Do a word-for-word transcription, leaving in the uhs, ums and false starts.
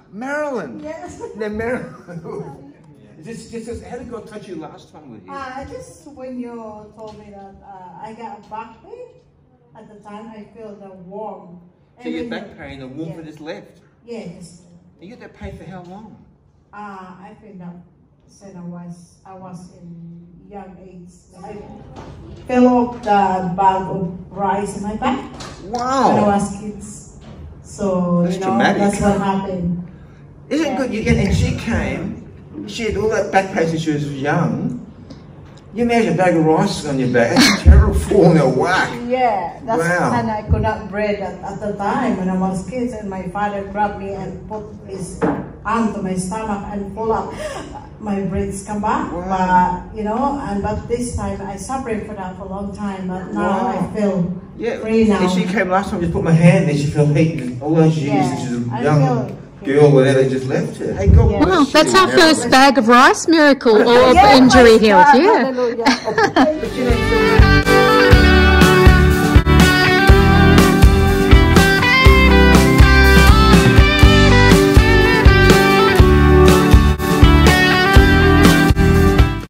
Marilyn. Yes. Now, Marilyn. Just, just, how did God touch you last time with you? Uh, just when you told me that uh, I got a back pain, at the time I feel the warm. So you get back pain, the warmth yeah. just left? Yes. You got that pain for how long? Uh, I feel that since I was, I was in young age. I fell off the bag of rice in my back. Wow. When I was kids. So, that's you know, dramatic. that's what happened. Isn't yeah. it good? You get, and she came, she had all that back pain since she was young. You imagine a bag of rice on your back, that's terrible falling away. Yeah, that's, wow. And I could not breathe at, at the time when I was kids, and my father grabbed me and put his arm to my stomach and pull up. My breaths come back, wow. but you know, and but this time I suffered for that for a long time, but now wow. I feel yeah. free now. And she came last time, just put my hand there, she felt heat all those years, yeah, and she was a I young feel, girl where they just left her. Hey, God yeah. bless Wow, you. that's our first bag of rice miracle or yeah, injury healed, God, yeah. hallelujah. But you know,